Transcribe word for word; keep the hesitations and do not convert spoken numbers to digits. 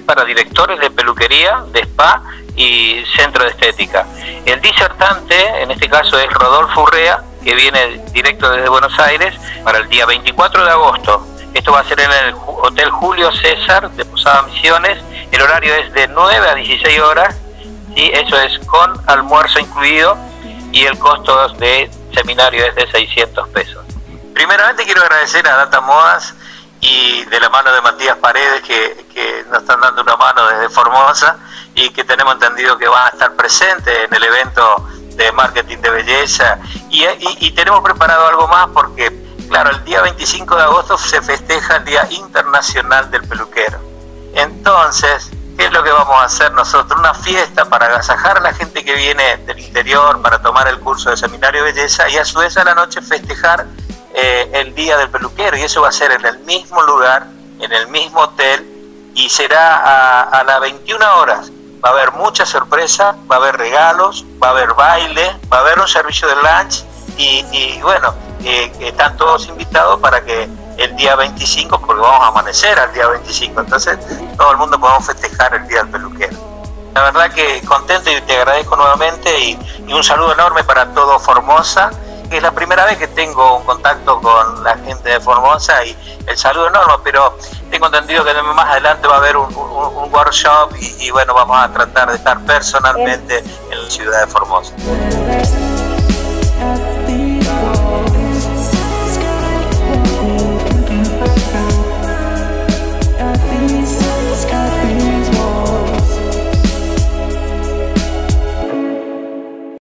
para directores de peluquería, de spa y centro de estética. El disertante, en este caso, es Rodolfo Urrea, que viene directo desde Buenos Aires para el día veinticuatro de agosto. Esto va a ser en el Hotel Julio César de Posada Misiones. El horario es de nueve a dieciséis horas, ¿sí? Eso es con almuerzo incluido, y el costo de seminario es de seiscientos pesos. Primeramente quiero agradecer a Data Modas y de la mano de Matías Paredes, que, que nos están dando una mano desde Formosa, y que tenemos entendido que van a estar presentes en el evento de marketing de belleza, y, y, y tenemos preparado algo más porque, claro, el día veinticinco de agosto se festeja el Día Internacional del Peluquero. Entonces, ¿qué es lo que vamos a hacer nosotros? Una fiesta para agasajar a la gente que viene del interior para tomar el curso de seminario de belleza, y a su vez a la noche festejar eh, el Día del Peluquero, y eso va a ser en el mismo lugar, en el mismo hotel, y será a, a las veintiuna horas. Va a haber mucha sorpresa, va a haber regalos, va a haber baile, va a haber un servicio de lunch, y, y bueno, eh, están todos invitados para que el día veinticinco, porque vamos a amanecer al día veinticinco, entonces todo el mundo podemos festejar el Día del Peluquero. La verdad que contento, y te agradezco nuevamente, y, y un saludo enorme para todo Formosa, que es la primera vez que tengo un contacto con la gente de Formosa, y el saludo enorme, pero tengo entendido que más adelante va a haber un, un, un workshop, y, y bueno, vamos a tratar de estar personalmente en la ciudad de Formosa.